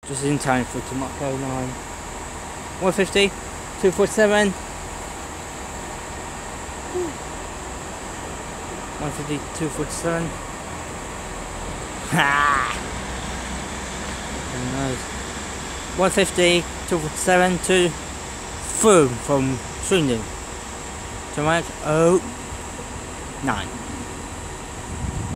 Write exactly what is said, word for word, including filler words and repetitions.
Just in time for Tomato nine. one fifty, two forty-seven. one fifty, two forty-seven. Ha! one fifty, two forty-seven to Frome from Swindon. Tomato nine.